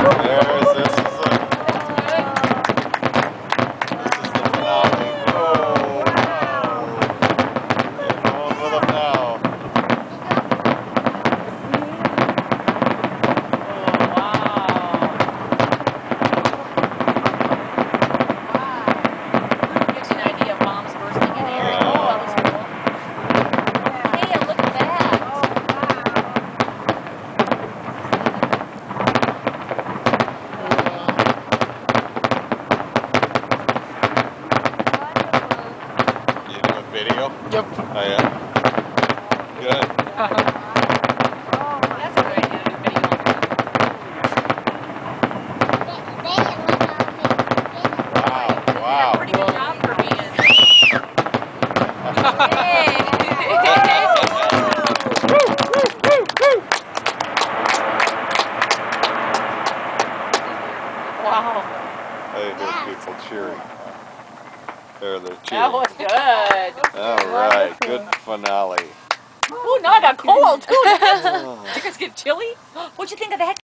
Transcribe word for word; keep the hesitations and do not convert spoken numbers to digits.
There's this is it. This is the finale. Whoa! Get going with them now. Oh wow! Gives you an idea of bombs bursting in air. Yeah. Oh, that was cool. Hey, look at that! Video? Yep. Oh yeah. Good. That's a good idea to do video. Wow. You did a Wow. pretty good job for being. Hey! Wow. I hear people cheering. There, they're cheering. That was good. All right, good finale. Oh, now I got cold too. Did you guys get chilly? What'd you think of that?